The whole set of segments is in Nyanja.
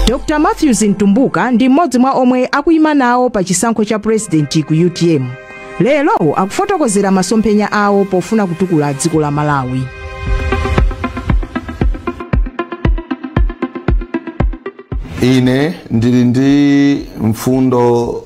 Dr. Matthews Ntumbuka ndi mmodzi mwa omwe akuyima nawo pa chisankho cha president ku UTM. Lero akufotokozera masomphenya awo pofuna kutukula dziko la Malawi. Ine ndili ndi mfundo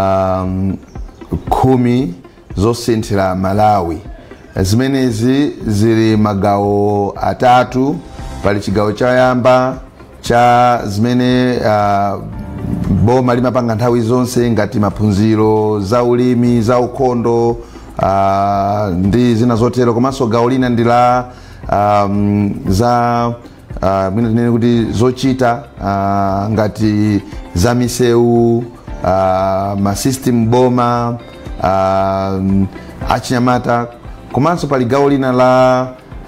10 zosinthira Malawi. Zimenezi zili magawo atatu. Pali chigawo choyamba cha zimene boma limapanga nthawi zonse ngati maphunziro za ulimi za ukhondo ndi zina zotero, komanso gawo lina ndi la za mwina kuti zochita ngati za misewu, masystem boma, achinyamata, komanso pali gawo lina la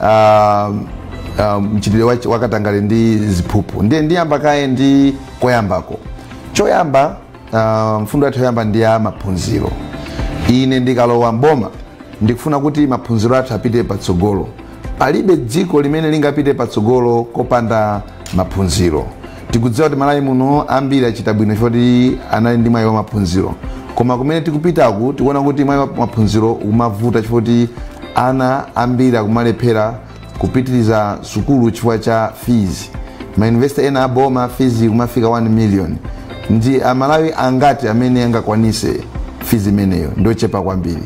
mchitidwe wakatangale ndi ziphuphu. Ndiye ndiyamba kaye ndi koyambako. Choyamba mfundo yathu yoyamba ndi ya maphunziro. Ine ndikalowa mboma ndikufuna kuti maphunziro athu apite patsogolo. Palibe dziko limene lingapite patsogolo kopanda maphunziro. Tikudziwa kuti Malawi muno ambiri achita bwino chifukwa anali ndi mwayi wa maphunziro. Koma kumene tikupitaku tikuona kuti mwayi wa maphunziro umavuta chifukwa ana ambiri akumalephera kupitiliza sukulu chifukwa cha fees. Ma university ena aboma fees kumafika 1 million. Ndi Malawi angati amene angakwanise fees imeneyo ndio chepa kwambiri.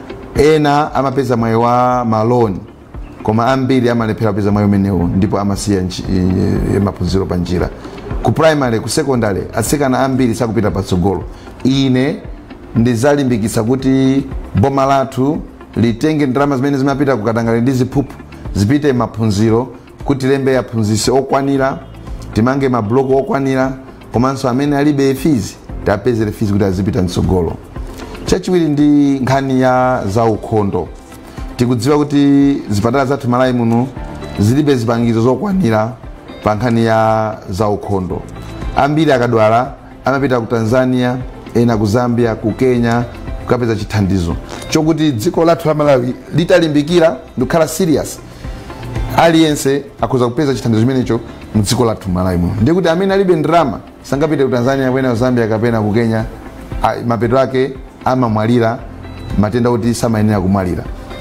Ena amapeza mwayi wa maloni, koma ambiri amalephera kupeza mwayi umenewo ndipo amasiya maphunziro pa njira. Ku primary, ku secondary atsikana ambiri sakupita patsogolo. Ine ndizalimbikitsa kuti boma lathu litenge ndalama zimene zimapita kukatangale ndi ziphuphu zipite maphunziro, kuti lembe aphunzitsi okwanira, timange mabloko okwanira, komanso amene alibe fees tapezere fees kuti azipita mtsogolo. Chachiwiri ndi nkhani ya za ukhondo. Tikudziwa kuti zipatala zathu Malawi muno zilibe zipangizo zokwanira pa nkhani ya za ukhondo. Ambiri akadwala amapita ku Tanzania, ena ku Zambia, ku Kenya kukapeza chithandizo. Chokuti dziko lathu la Malawi litalimbikira ndikukhala serious, aliyense akuza kupeza chithandizo chimenecho mdziko lathu Malawi muno. Ndiye kuti amene alibe ndalama sangapite ku Tanzania, kwena ku Zambia kapena ku Kenya, mapeto ake amamwalira matenda kuti samayenera kumwalira.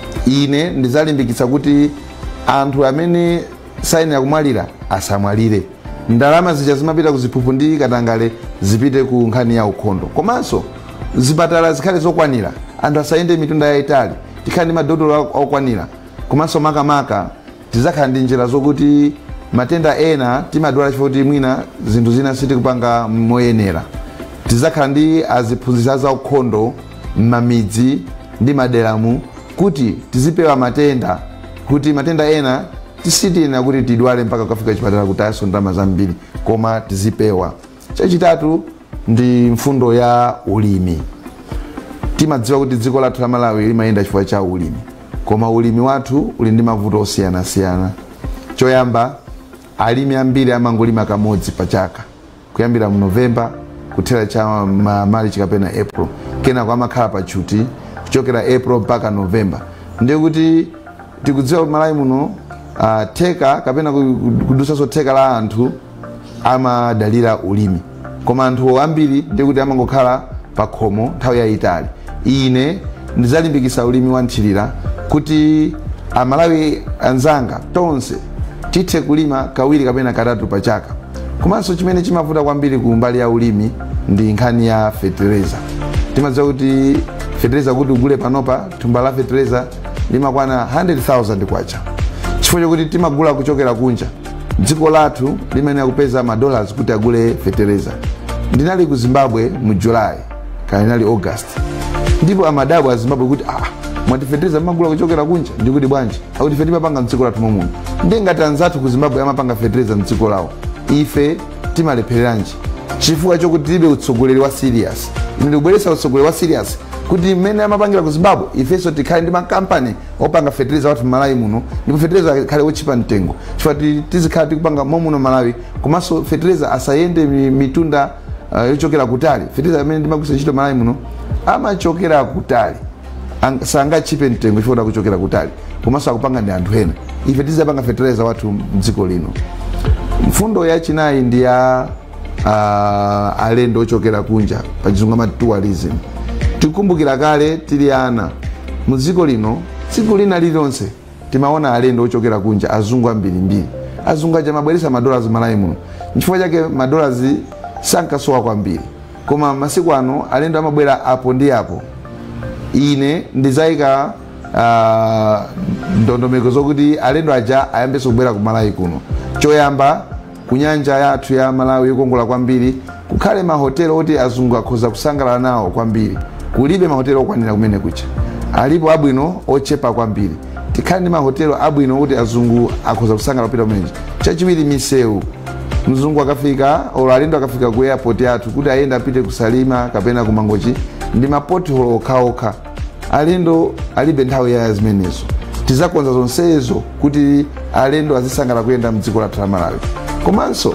Ine ndizalimbikitsa kuti anthu amene sayenera kumwalira asamwalire. Ndalama zija zimapita ku ziphuphu ndi katangale zipite ku nkhani ya ukhondo. Komanso zipatala zikhale zokwanira, anthu asayende mitunda yayitali, tikhale ndi madotolo okwanira. Komanso makamaka tizakhala ndi njira zokuti matenda ena timadwala chifukwa kuti mwina zinthu zina sitikupanga moyenera. Tizakhala ndi aziphunzitsi za ukhondo m'mamidzi ndi maderamu kuti tizipewa matenda, kuti matenda ena tisitiyenera kuti tidwale mpaka kufika chipatala kuti aso ndalama zambiri, koma tizipewa. Chachitatu ndi mfundo ya ulimi. Timadziwa kuti dziko lathu la Malawi limayenda chifukwa cha ulimi, koma ulimi wathu uli ndi mavuto osiyanasiyana. Choyamba, alimi ambiri amangolima kamodzi pa chaka, kuyambira mu November kuthera cha March kapena April, kena kwa makhala pa chuti kuchokera April mpaka November. Ndiye kuti tikudziwa Malawi muno theka kapena kudusaso theka la anthu amadalira ulimi, koma anthu ambiri ndiye kuti amangokhala pa khomo nthawi yayitali. Ine ndizalimbikitsa ulimi wa nthirira kuti Amalawi anzanga tonse tithe kulima kawiri kapena katatu pa chaka. Komanso chimene chimavuta kwambiri ku mbali ya ulimi ndi nkhani ya fertilizer. Timadziwa kuti fertilizer kuti ugule panopa thumba la fertilizer limakwana 100,000 kwacha. Chifukwa chokuti timagula kuchokera kunja. Dziko lathu limayenera kupeza $, kuti agule fertilizer. Ndinali ku Zimbabwe mu July, kanali August. Ndipo amadabo a Zimbabwe kuti mwati fertilizer magula kuchokera kunja, ndikuti bwanji akuti fertilizer panga mdziko lathu momwe. Ndiye ngati anzathu ku Zimbabwe amapanga fertilizer mdziko lawo, ife timalephereranji chifukwa chokuti tilibe utsogoleri wa serious. Ine ndikubweretsa utsogoleri wa serious kuti mmene amapangira ku Zimbabwe ifenso tikhale ndi makampani opanga fertilizer wathu Malawi muno, ndipo fertilizer khale ochipa mtengo chifukwa tizikhala tikupanga muno Malawi. Komanso fertilizer asayende mitunda yochokera kutali. Fertilizer amene ndimagwisa ntchito Malawi muno amachokera kutali, sangachipe mtengo chifukwa kuchokera kutali, komanso akupanga ndi anthu ena. Ife tizapanga fertilizer wathu mdziko lino. Mfundo yachinayi ndi ya alendo ochokera kunja pachizungu amati tourism. Tikumbukira kale tili ana muziko lino tsiku lina lilonse timaona alendo ochokera kunja azungu ambirimbiri. Azungu aja mabweresa madolars Malawi muno nchifukwa chake madolars sankasowa kwambiri, koma masiku ano alendo amabwera apo ndi apo. Ine ndizayika ndondomeko zokuti alendo aja ayambeso kubwera ku Malawi kuno. Choyamba kunyanja yathu ya Malawi yokongola kwambiri kukhale mahotelo oti azungu akhoza kusangalala nawo kwambiri. Kulibe mahotelo okwanira kumene kucha, alipo abwino ochepa kwambiri. Tikhale ndi mahotelo abwino kuti azungu akhoza kusangalala kupita kumenechi. Chachiwiri misewu, mzungu akafika olo alendo akafika ku airport yathu kuti ayenda apite kusalima kapena kumangochi ndi mapotholo okhaokha. Alendo alibe nthawi ya zimenezo. Tizakonza zonsezo kuti alendo azisangala kuyenda mdziko lathu la Malawi. Komanso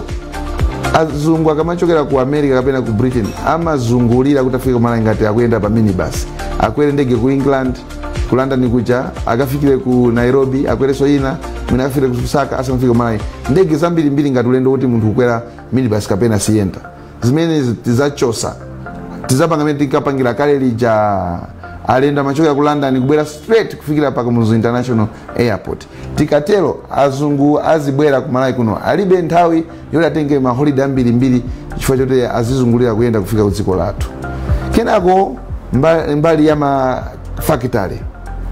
azungu akamachokera ku America kapena ku Britain amazungulira kuti afike ku Malawi ngati akuyenda pa minibus. Akwere ndege ku England, ku London kuja, akafikire ku Nairobi, akwereso ina, mwina akafike ku Lusaka, asamafike ku Malawi. Ndege zambiri mbiri ngati ulendo kuti munthu kukwera minibus kapena siyenda. Zimene tizachosa. Tizapanga mene tikapangira kale lija alendo amachokera ku London kubwera straight kufikira pa Kamuzu International Airport. Tikatero azungu azibwera ku Malawi kuno alibe nthawi yoti atenge ma holiday mbiri chifukwa choti azizungulira kuyenda kufika ku dziko lathu. Kenako mbali ya ma factory,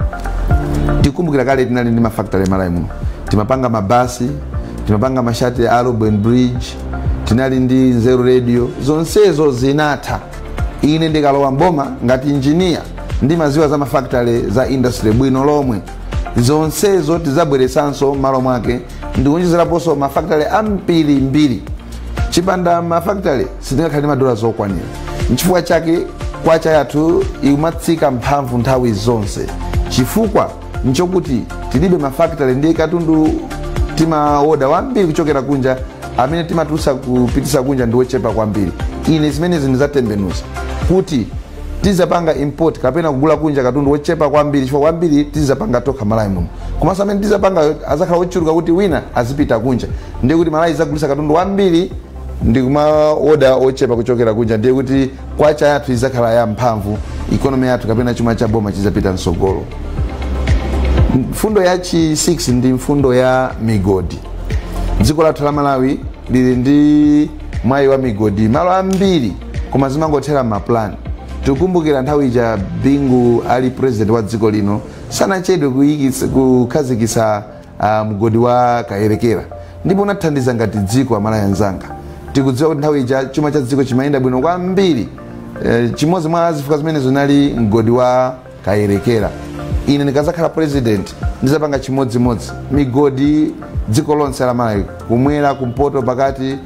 tikumbukira kale tinali ndi ma factory Malawi muno. Timapanga mabasi, timapanga mashati ya Arab Bridge, tinali ndi Nzeru Radio, zonsezo zinatha. Ine ndikalowa mboma ngati engineer ndi maziwa za mafactory za industry bwino lomwe. Zonsezo tizabweresanso malo mwake ndikunjiziraponso mafactory ambiri. Chipanda mafactory sitingakhale madola zokwanira. Nchifukwa chake kwacha yathu ikumatsika mphamvu nthawi zonse. Chifukwa nchokuti tilibe mafactory ndi katundu timaoda wambiri kuchokera kunja amene timatusa kupitisa kunja ndi ochepa kwambiri. Ine zimene zindizatembenuza kuti tizapanga import kapena kugula kunja katundu ochepa kwambiri chifukwa kwambiri tizapanga tokha Malawi muno. Komanso amene tizapanga azakhala ochuluka kuti wina azipita kunja, ndiye kuti Malawi izagulisa katundu wambiri ndi kumaoda ochepa kuchokera kunja, ndiye kuti kwacha yathu izakhala ya mphamvu, economy yathu kapena chuma cha boma chizapita msogolo. Mfundo ya chi 6 ndi mfundo ya migodi. Dziko lathu la Malawi lili ndi mwayi wa migodi malo ambiri koma zimangothera maplan. Tikumbukira nthawi ija Bingu ali president wa dziko lino sanachedwe kukhazikisa mgodi wa Kayerekera, ndipo unathandiza ngati dziko Amalawi anzanga. Tikudziwa kuti nthawi ija chuma cha dziko chimayenda bwino kwambiri. Chimodzi mwa zifukwa zimene zinali mgodi wa Kayerekera. Ine ndikazakhala president ndizapanga chimodzimodzi migodi dziko lonse la Malawi, kumwera kumpoto pakati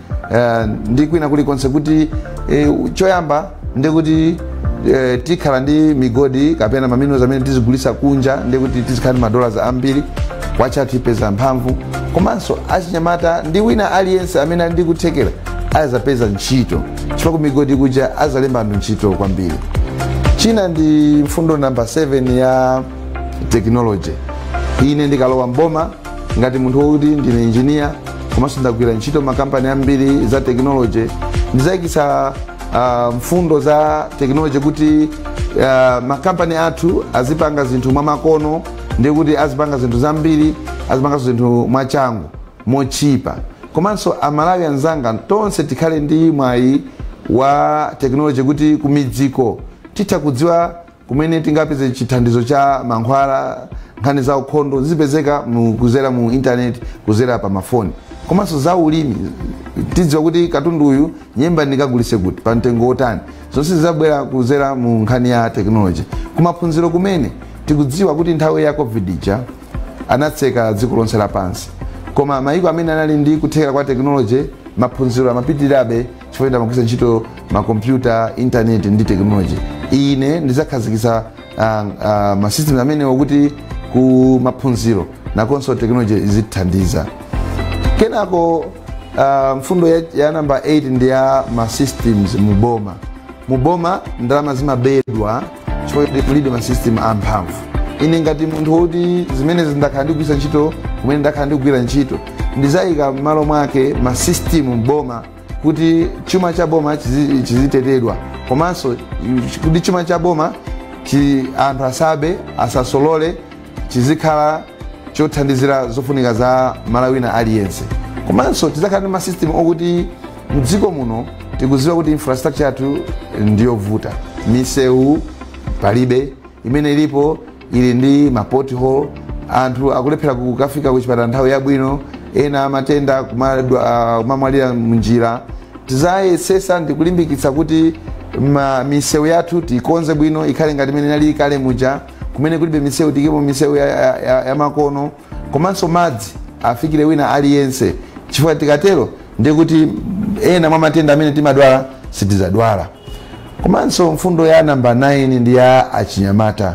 ndi kwina kulikonse, kuti choyamba ndikuti tikhala ndi migodi kapena maminerals amene tizigulisa kunja, ndikuti tizikhala ndi madollars ambiri kwacha tipeza mphamvu. Komanso achinyamata ndi wina aliyense amene ali ndi kuthekera azapeza ntchito chifukwa migodi kuja azalemba anthu ntchito kwambiri. China ndi mfundo number 7 ya technology. Ine ndikalowa mboma ngati munthu wokuti ndine engineer komanso ndagwira ntchito makampani ambiri za technology, ndizayikisa mfundo za technology kuti makampani athu azipanga zinthu mwa makono, ndi kuti azipanga zinthu zambiri, azipanga zinthu mwachangu mochipa. Komanso Amalawi anzanga tonse tikhale ndi mwayi wa technology kuti kumidziko titha kudziwa kumene tingapeze chithandizo cha mankhwala, nkhani za ukhondo zipezeka kuzera mu internet, kuzera pa mafoni. Komanso za ulimi tidziwa kuti katundu uyu nyemba ndikagulise kuti pa mtengo otani. Zonse zizabwera kuzera mu nkhani ya technology. Kumaphunziro kumene tikudziwa kuti nthawi ya COVID ija anatseka dziko lonse lapansi, koma mayiko amene anali ndi kuthekera kwa technology maphunziro amapitirirabe chifukwa amagwisa ntchito makompyuta, internet ndi technology. Ine ndizakhazikisa masystems amene okuti ku maphunziro nakonso technology izithandiza. Kenako mfundo ya number 8 ndi ya masystems muboma. Muboma ndalama zimabedwa chifukwa kulibe masystem amphamvu. Ine ngati munthu kuti zimene ndakhala ndigwisa ntchito kumene ndakhala ndigwira ntchito ndizayika malo mwake masystem mboma kuti chuma cha boma chizitetedwa komanso kuti chuma cha boma anthu asabe asasolole chizikhala chothandizira zofunika za Malawi na aliyense. Komanso tizakhala ndi masystem okuti mdziko muno tikuziwa kuti infrastructure yathu ndiyovuta, misewu palibe, imene ilipo ili ndi mapothole, anthu akulephera kukafika kuchipatala nthawi yabwino, ena matenda kumamwalira munjira. Tizayesesa ndi kulimbikitsa kuti misewu yathu tikonze bwino ikhale ngati imene inali kale muja, kumene kulibe misewu tikepo misewu ya makono, komanso madzi afikire wina aliyense. Chifukwa tikatero ndi kuti ena mwa matenda amene timadwala sitizadwala. Komanso mfundo ya namba 9 ndi ya achinyamata.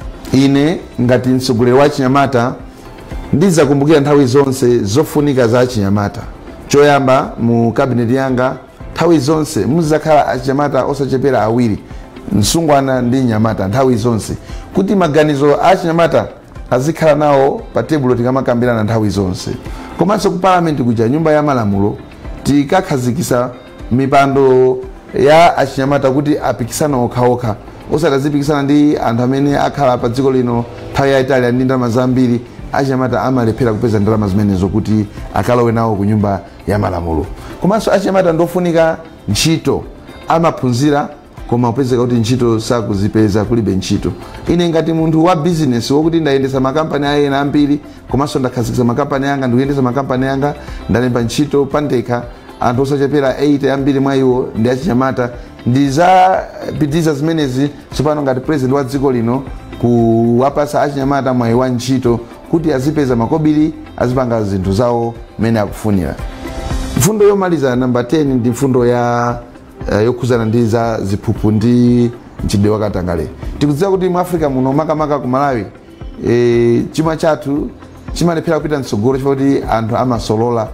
Ine ngati mtsogoleri wa achinyamata ndizakumbukira nthawi zonse zofunika za achinyamata. Choyamba mu cabinet yanga nthawi zonse muzakhala achinyamata osachepera awiri, msungwana ndi nyamata nthawi zonse, kuti maganizo a achinyamata azikhala nawo pa tebulo tikamakambirana nthawi zonse. Komanso ku parliament kuja nyumba ya malamulo tikakhazikisa mipando ya achinyamata kuti apikisana okhaokha, osatazipikisana ndi anthu amene akhala pa dziko lino nthawi yayitali ndi ndalama zambiri. Achinyamata amalephera kupeza ndalama zimenezo kuti akalowe nawo ku nyumba ya malamulo. Komanso achinyamata ndofunika ntchito, amaphunzira koma upezeka kuti ntchito sakuzipeza, kulibe ntchito. Ine ngati munthu wa business wokuti ndayendesa makampani ayena ambiri, komanso ndakhazikisa makampani yanga, ndikuyendesa makampani yanga, ndalemba ntchito pandekha, anthu osachepera 8 ambiri mwa iwo ndi achinyamata. Ndizapitiriza zimenezi tsopano ngati president wa dziko lino kuwapasa achinyamata mwayi wa ntchito kuti azipeza makobiri, azipanga zinthu zawo mene akufunira. Mfundo yomaliza namba 10 ndi mfundo yokhuzana ndi za ziphuphu ndi mchitidwe wakatangale. Tikudziwa kuti mu Africa muno makamaka ku Malawi chuma chathu chimalephera kupita mtsogolo chifukwa kuti anthu amasolola,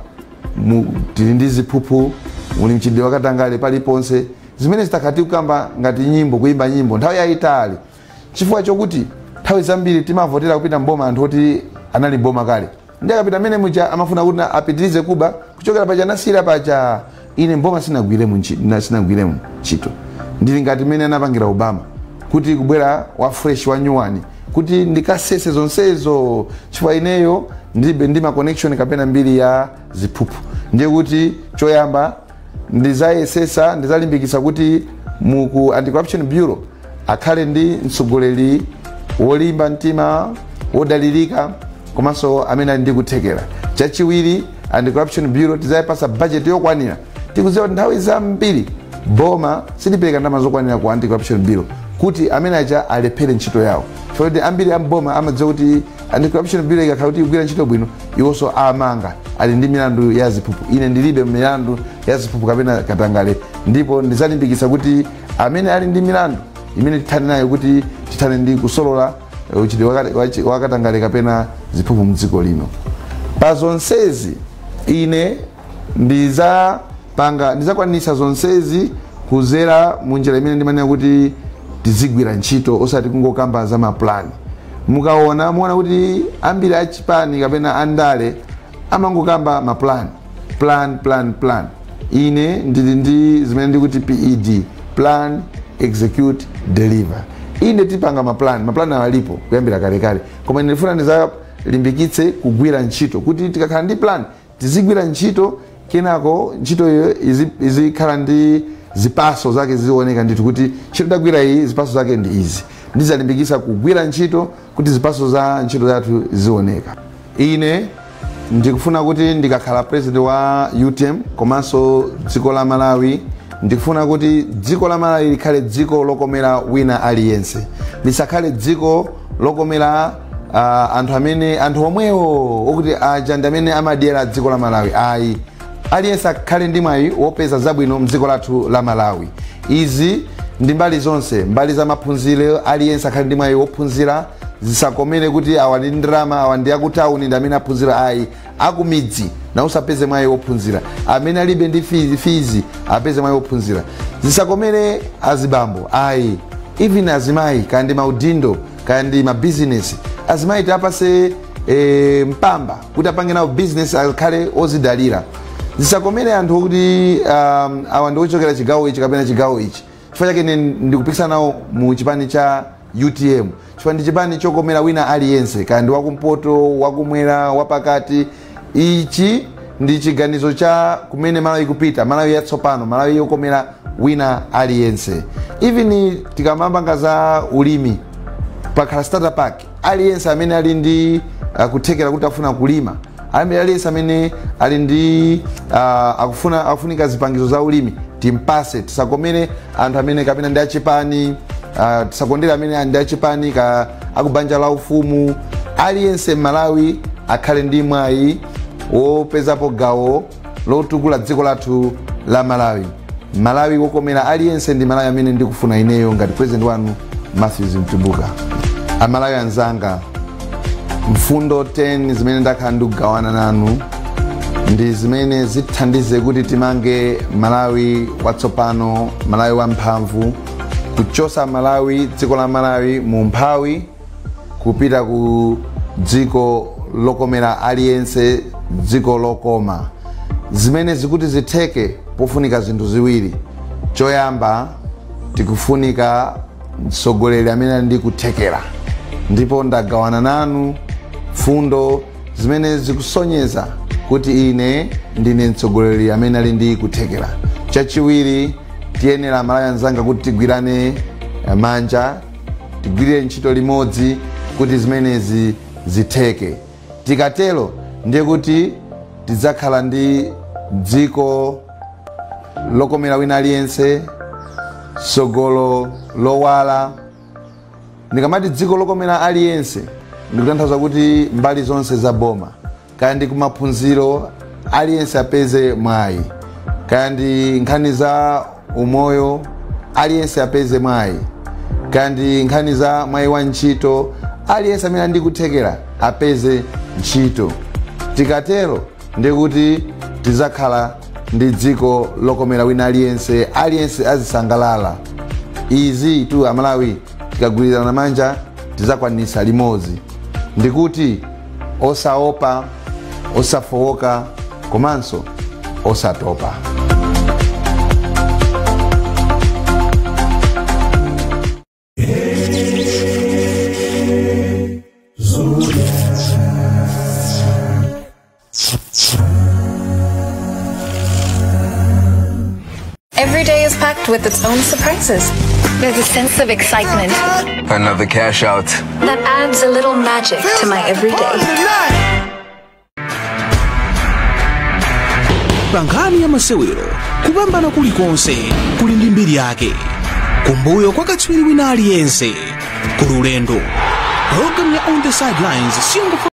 tili ndi ziphuphu, muli mchitidwe wakatangale paliponse, zimene zitakati kukamba ngati nyimbo, kuimba nyimbo nthawi yayitali, chifukwa chokuti nthawi zambiri timavotera kupita mboma anthu oti anali mboma kale. Ndi akapita mene muja amafuna kuti apitirize kuba kuchokera paja nasira paja. Ine mboma sinagwiremo ntchito. Ndili ngati mene anapangira Obama kuti kubwera wa fresh wa nyuwani kuti ndikasese zonsezo, chifukwa ineyo ndi ma connection kapena mbiri ya ziphuphu. Ndiye kuti choyamba ndizayesesa, ndizalimbikisa kuti muku Anti-Corruption Bureau akhale ndi mtsogoleri wolimba mtima, wodalirika, komanso amene ali ndi kuthekera. Chachiwiri, Anti-Corruption Bureau tizayipasa budget yokwanira. Tikuziwa nthawi zambiri boma silipereka ndalama zokwanira ku Anti-Corruption Bureau kuti amene aja alephere ntchito yawo. Chifukwa ambiri amboma amadziwa kuti Anti-Corruption Bureau ikakhala kuti ikugwira ntchito bwino, iwonso amanga ali ndi milandu ya ziphuphu. Ine ndilibe milandu ya ziphuphu kapena katangale, ndipo ndizalimbikisa kuti amene ali ndi milandu imene tithane nayo kuti tithane ndi kusolola uchitidwe wakatangale kapena ziphuphu mdziko lino. Pa zonsezi ine ndizakwanisa zonsezi kuzera munjira imene ndimanena kuti tizigwira ntchito osati kungokamba za maplani. Mukaona muona kuti ambiri achipani kapena andale amangokamba maplani, plan. Ine ndili ndi zimene ndikuti PED, plan, execute, deliver. Ine tipanga maplani alipo kuyambira kale, koma ndifuna ndizalimbikitse kugwira ntchito kuti tikakhala ndi plan tizigwira ntchito, kenako ntchito iyo izikhala ndi zipaso zake zioneka, ndithu kuti ntchito ndagwira iyi zipaso zake ndi izi. Ndizalimbikisa kugwira ntchito kuti zipaso za ntchito zathu zioneka. Ine ndikufuna kuti ndikakhala president wa UTM komanso dziko la Malawi, ndikufuna kuti dziko la Malawi likhale dziko lokomera wina aliyense, lisakhale dziko lokomera anthu omwewo okuti aja ndi amene amadyera dziko la Malawi. Ayi, aliyense akhale ndi mwayi wopeza zabwino mdziko lathu la Malawi. Izi ndi mbali zonse, mbali za maphunziro, aliyense akhale ndi mwayi wophunzira, zisakomere kuti awa ndi ndalama, awa ndi akutawuni ndi amene aphunzira. Ayi, akumidzi na usapeze mwayi wophunzira, amene alibe ndi fizi apeze mwayi wophunzira. Zisakomere azibambo. Ayi, even azimayi kandi maudindo kandi mabusiness, azimayi tapase mpamba kuti apange nawo business akhale ozidalira. zisakomere anthu kuti awa ndi ochokera chigawo ichi kapena chigawo ichi. Chifukwa chake ine ndikupikisana nawo mu chipani cha UTM. Chifukwa ndi chipani chokomera wina aliyense, kaya ndi wakumpoto, wakumwera, wapakati. Ichi ndi chiganizo cha kumene Malawi kupita, Malawi yatsopano, Malawi yokomera wina aliyense. Even tikamapanga za ulimi, pakhala starter pack, aliyense amene ali ndi kuthekera kuti afuna kulima, aliyense amene ali ndi akufunika zipangizo za ulimi, timpase. Tisakomere anthu amene kapena ndi achipani, tisakondera amene ndi achipani akubanja la ufumu. Aliyense Malawi akhale ndi mwayi wopezapo gawo lotukula dziko lathu la Malawi. Malawi wokomera aliyense ndi Malawi amene ndikufuna ineyo ngati president wanu Matthews Mtumbuka. Amalawi anzanga, mfundo 10 zimene ndakhala ndikugawana nanu ndi zimene zithandize kuti timange Malawi watsopano, Malawi wamphamvu, kuchosa Malawi, dziko la Malawi mu mphawi kupita ku dziko lokomera aliyense, dziko lokoma. Zimene zikuti zitheke pofunika zinthu ziwiri. Choyamba, tikufunika mtsogoleri amene ndi kuthekera, ndipo ndagawana nanu fundo zimene zikusonyeza kuti ine ndine mtsogoleri amene ali ndi kuthekera. Chachiwiri, tiyenera Malawi anzanga kuti tigwirane manja, tigwirire ntchito limodzi kuti zimenezi zitheke. Tikatero ndiye kuti tidzakhala ndi dziko lokomera wina aliyense, tsogolo lowala. Ndikamati dziko lokomera aliyense ndikutanthauza kuti mbali zonse za boma, kaya ndi kumaphunziro aliyense apeze mwayi, kaya ndi nkhani za umoyo aliyense apeze mwayi, kaya ndi nkhani za mwayi wa ntchito aliyense amene ndi kuthekera apeze ntchito. Tikatero ndiye kuti tidzakhala ndi dziko lokomera wina aliyense, aliyense azisangalala. Izi tu Amalawi tikagwirizana manja tidzakwanisa limodzi. Ndikuti osaopa, osafowoka, komanso osatopa. Every day is packed with its own surprises. There's a sense of excitement. Another cash out. That adds a little magic to my everyday. Pangani ya masewero, kupambana kulikonse, kuli ndi mbiri yake. Kumbuyo kwa katswiri wina aliyense, kululendo. Program ya On the Sidelines,